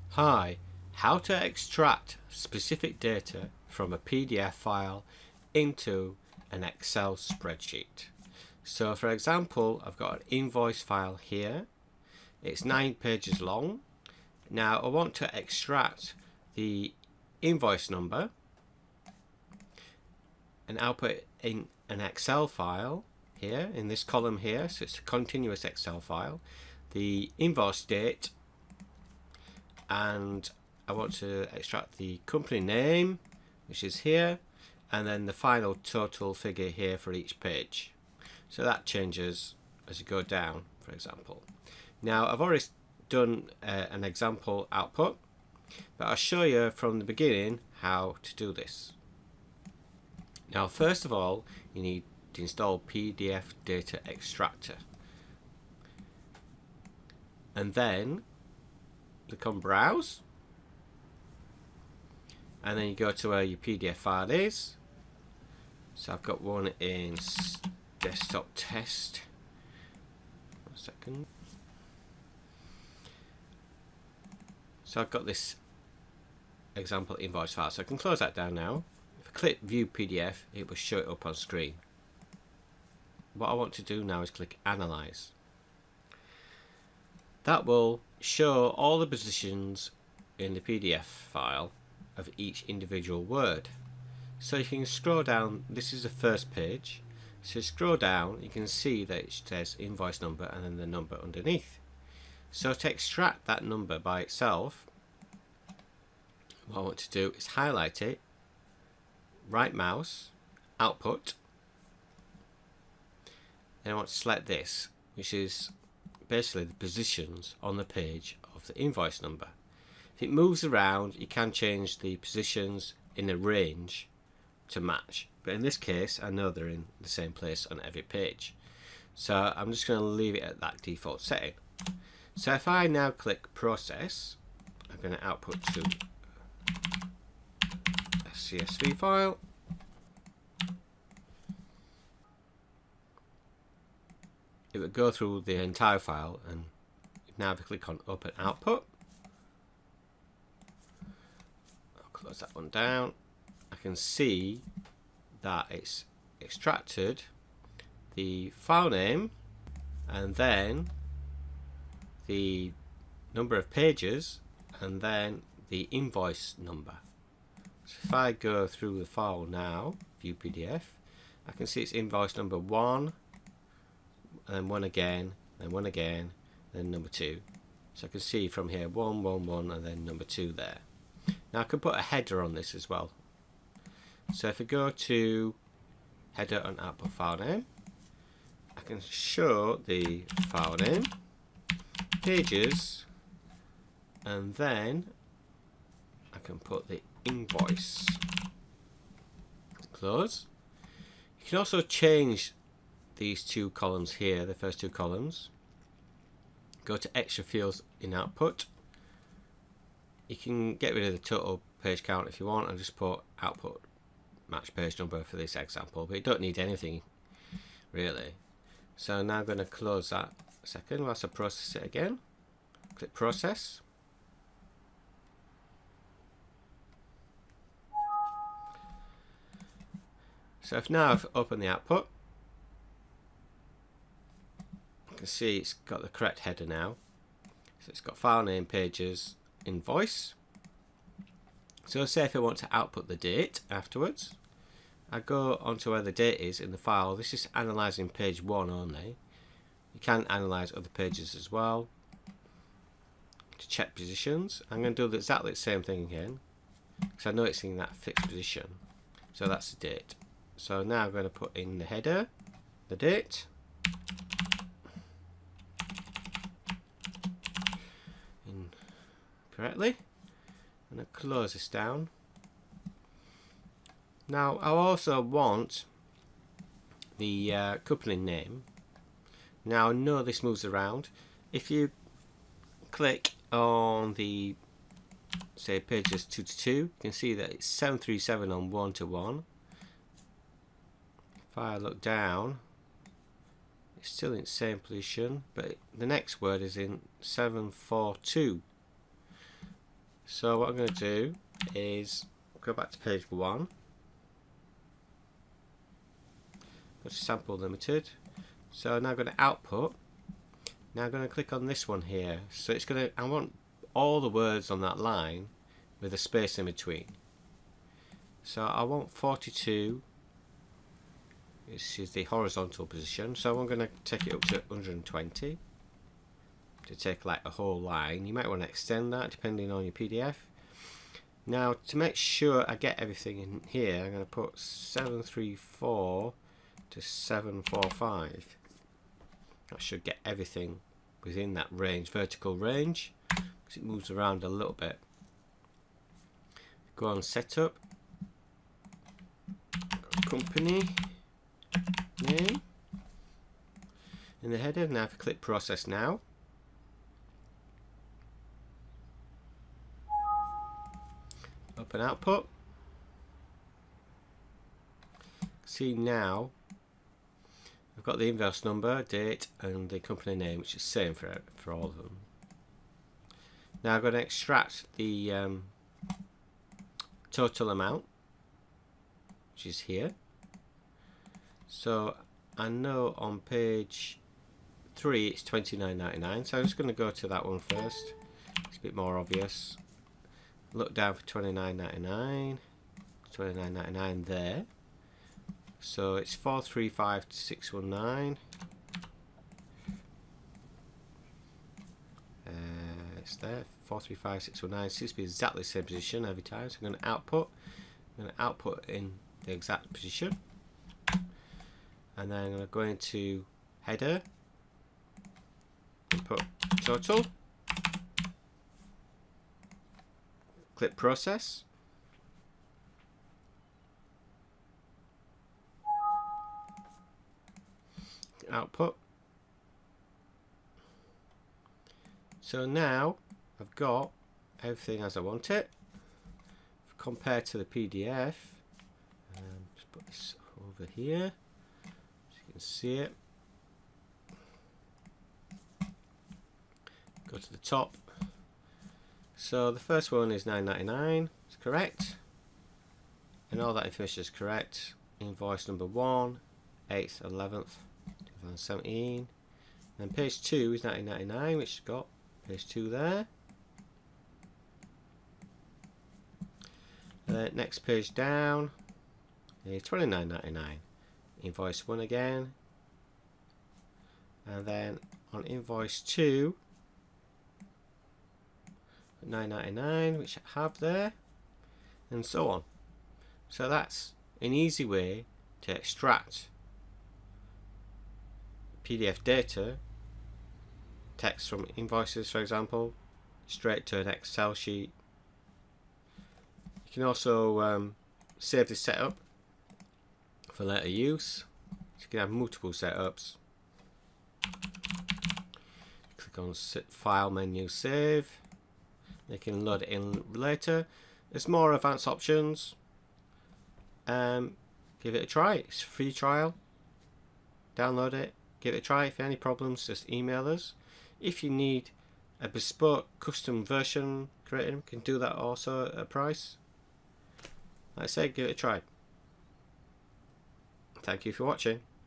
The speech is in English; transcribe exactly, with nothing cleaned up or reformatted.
Hi, how to extract specific data from a P D F file into an Excel spreadsheet. So for example, I've got an invoice file here. It's nine pages long. Now I want to extract the invoice number and output it in an Excel file here in this column here. So it's a continuous Excel file. The invoice date, and I want to extract the company name, which is here, and then the final total figure here for each page. So that changes as you go down, for example. Now I've already done uh, an example output, but I'll show you from the beginning how to do this. Now first of all, you need to install P D F Data Extractor, and then click on Browse, and then you go to where your P D F file is. So I've got one in desktop test. One second. So I've got this example invoice file, so I can close that down now. If I click View P D F, it will show it up on screen. What I want to do now is click Analyze. That will show all the positions in the P D F file of each individual word. So you can scroll down. This is the first page. So scroll down, you can see that it says invoice number and then the number underneath. So to extract that number by itself, what I want to do is highlight it, right mouse, output, and I want to select this, which is basically the positions on the page of the invoice number. If it moves around, you can change the positions in a range to match, but in this case I know they're in the same place on every page, so I'm just going to leave it at that default setting. So if I now click Process, I'm going to output to a C S V file. It would go through the entire file, and now if I click on Open Output, I'll close that one down. I can see that it's extracted the file name and then the number of pages and then the invoice number. So if I go through the file now, View P D F, I can see it's invoice number one, and then one again, then one again, then number two. So I can see from here one, one, one, and then number two there. Now I can put a header on this as well. So if I go to Header and Output File Name, I can show the file name, pages, and then I can put the invoice. Close. You can also change these two columns here, the first two columns. Go to Extra Fields in Output. You can get rid of the total page count if you want and just put output match page number for this example, but you don't need anything really. So now I'm going to close that a second whilst I process it again. Click Process. So if now I've opened the output, you can see it's got the correct header now. So it's got file name, pages, invoice. So say if I want to output the date afterwards, I go onto where the date is in the file. This is analysing page one only. You can analyse other pages as well. To check positions, I'm going to do exactly the same thing again, because I know it's in that fixed position. So that's the date. So now I'm going to put in the header, the date, in correctly, and I close this down. Now I also want the uh, company name. Now I know this moves around. If you click on the, say, pages two to two, you can see that it's seven three seven on one to one. If I look down, it's still in the same position, but the next word is in seven four two. So what I'm going to do is go back to page one, go to sample limited. So now I'm going to output. Now I'm going to click on this one here. So it's going to, I want all the words on that line with a space in between. So I want forty-two. This is the horizontal position. So I'm going to take it up to one hundred twenty to take like a whole line. You might want to extend that depending on your P D F. Now to make sure I get everything in here, I'm going to put seven three four to seven four five. That should get everything within that range, vertical range, because it moves around a little bit. Go on setup, company name in the header. Now if I click process now, open output, see now I've got the invoice number, date and the company name, which is the same for, for all of them. Now I'm going to extract the um, total amount, which is here. So I know on page three it's twenty-nine ninety-nine, so I'm just going to go to that one first. It's a bit more obvious. Look down for twenty-nine ninety-nine, twenty-nine ninety-nine there. So it's four three five six one nine. Uh, it's there, four three five six one nine. It seems to be exactly the same position every time. So I'm going to output. I'm going to output in the exact position. And then I'm going to go into header and put total. Click process. Output. So now I've got everything as I want it. Compared to the P D F, um, just put this over here so you can see it. Go to the top. So the first one is nine ninety-nine. It's correct, and all that information is correct. Invoice number one, eighth, eleventh, twenty seventeen. And page two is nineteen ninety-nine, which has got page two there. Uh, next page down is twenty-nine ninety-nine. Invoice one again, and then on invoice two, nine ninety-nine, which I have there, and so on. So that's an easy way to extract P D F data, text from invoices for example, straight to an Excel sheet. You can also um, save this setup for later use. So you can have multiple setups. Click on File menu, Save. You can load it in later. There's more advanced options. Um, give it a try. It's a free trial. Download it. Give it a try. If you have any problems, just email us. If you need a bespoke custom version created, you can do that also at a price. Like I said, give it a try. Thank you for watching.